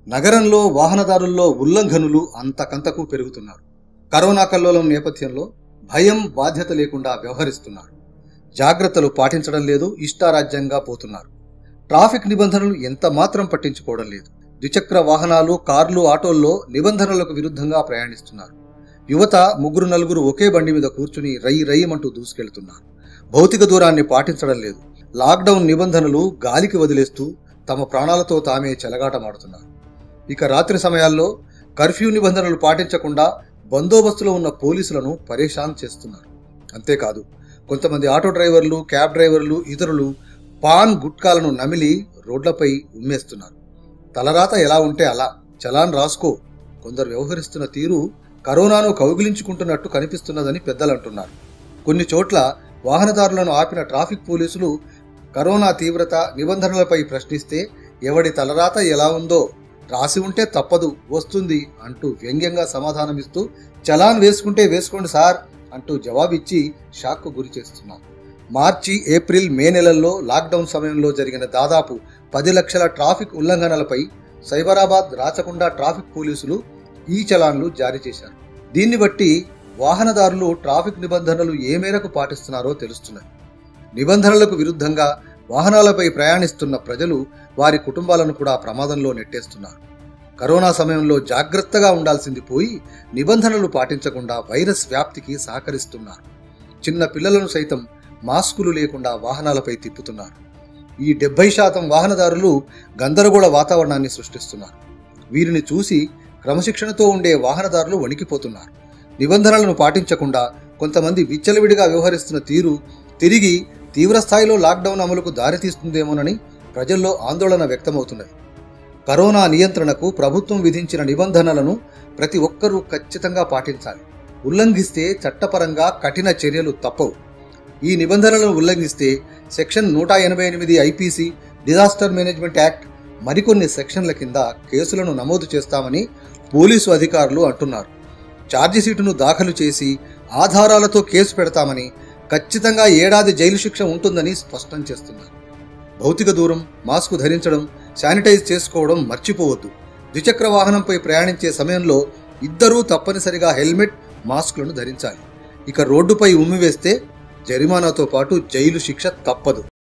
నగరంలో వాహనదారుల్లో ఉల్లంఘనులు అంతకంతకు పెరుగుతున్నారు. కరోనా కల్లోలం నేపథ్యంలో భయం బాధ్యత లేకుండా వ్యవహరిస్తున్నారు. జాగ్రత్తలు పాటించడం లేదు, ఇష్టారాజ్యంగా పోతున్నారు. ట్రాఫిక్ నిబంధనలు ఎంత మాత్రం పట్టించుకోవడం లేదు. ద్విచక్ర వాహనాలు, కార్లు, ఆటోల్లో నిబంధనలకు విరుద్ధంగా ప్రయాణిస్తున్నారు. యువత ముగ్గురు నలుగురు ఒకే బండి మీద కూర్చుని రయ్యమంటూ దూసుకెళ్తున్నారు. భౌతిక దూరాన్ని పాటించడం లేదు. లాక్డౌన్ నిబంధనలు గాలికి వదిలేస్తూ తమ ప్రాణాలతో తామే చెలగాటమాడుతున్నారు. ఇక రాత్రి సమయాల్లో కర్ఫ్యూ నిబంధనలు పాటించకుండా బందోబస్తులో ఉన్న పోలీసులను పరేషాన్ చేస్తున్నారు. అంతేకాదు, కొంతమంది ఆటో డ్రైవర్లు, క్యాబ్ డ్రైవర్లు, ఇతరులు పాన్ గుట్కాలను నమిలి రోడ్లపై ఉమ్మేస్తున్నారు. తలరాత ఎలా ఉంటే అలా, చలాన్ రాసుకో. కొందరు వ్యవహరిస్తున్న తీరు కరోనాను కౌగిలించుకుంటున్నట్టు కనిపిస్తున్నదని పెద్దలంటున్నారు. కొన్ని చోట్ల వాహనదారులను ఆపిన ట్రాఫిక్ పోలీసులు కరోనా తీవ్రత, నిబంధనలపై ప్రశ్నిస్తే ఎవడి తలరాత ఎలా ఉందో, రాసి ఉంటే తప్పదు, వస్తుంది అంటూ వ్యంగ్యంగా సమాధానమిస్తూ చలాన్ వేసుకుంటే వేసుకోండి సార్ అంటూ జవాబిచ్చి షాక్కు గురి చేస్తున్నారు. మార్చి, ఏప్రిల్, మే నెలల్లో లాక్డౌన్ సమయంలో జరిగిన దాదాపు 10 లక్షల ట్రాఫిక్ ఉల్లంఘనలపై సైబరాబాద్, రాచకొండ ట్రాఫిక్ పోలీసులు ఈ చలాన్లు జారీ చేశారు. దీన్ని బట్టి వాహనదారులు ట్రాఫిక్ నిబంధనలు ఏ మేరకు పాటిస్తున్నారో తెలుస్తున్నది. నిబంధనలకు విరుద్ధంగా వాహనాలపై ప్రయాణిస్తున్న ప్రజలు వారి కుటుంబాలను కూడా ప్రమాదంలో నెట్టేస్తున్నారు. కరోనా సమయంలో జాగ్రత్తగా ఉండాల్సింది పోయి నిబంధనలు పాటించకుండా వైరస్ వ్యాప్తికి సహకరిస్తున్నారు. చిన్న పిల్లలను సైతం మాస్కులు లేకుండా వాహనాలపై తిప్పుతున్నారు. ఈ 70% వాహనదారులు గందరగోళ వాతావరణాన్ని సృష్టిస్తున్నారు. వీరిని చూసి క్రమశిక్షణతో ఉండే వాహనదారులు వణికిపోతున్నారు. నిబంధనలను పాటించకుండా కొంతమంది విచ్చలవిడిగా వ్యవహరిస్తున్న తీరు తిరిగి తీవ్రస్థాయిలో లాక్డౌన్ అమలుకు దారితీస్తుందేమోనని ప్రజల్లో ఆందోళన వ్యక్తమవుతున్నది. కరోనా నియంత్రణకు ప్రభుత్వం విధించిన నిబంధనలను ప్రతి ఒక్కరూ ఖచ్చితంగా పాటించాలి. ఉల్లంఘిస్తే చట్టపరంగా కఠిన చర్యలు తప్పవు. ఈ నిబంధనలను ఉల్లంఘిస్తే section 188 IPC, disaster management act, మరికొన్ని సెక్షన్ల కింద కేసులను నమోదు చేస్తామని పోలీసు అధికారులు అంటున్నారు. ఛార్జిషీటును దాఖలు చేసి ఆధారాలతో కేసు పెడతామని, ఖచ్చితంగా ఏడాది జైలు శిక్ష ఉంటుందని స్పష్టం చేస్తున్నారు. భౌతిక దూరం, మాస్కు ధరించడం, శానిటైజ్ చేసుకోవడం మర్చిపోవద్దు. ద్విచక్ర వాహనంపై ప్రయాణించే సమయంలో ఇద్దరూ తప్పనిసరిగా హెల్మెట్, మాస్కులను ధరించాలి. ఇక రోడ్డుపై ఉమ్మివేస్తే జరిమానాతో పాటు జైలు శిక్ష తప్పదు.